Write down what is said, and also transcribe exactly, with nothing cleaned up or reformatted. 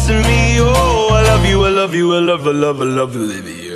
missing me. Oh, I love you, I love you, I love, I love, I love, I love you.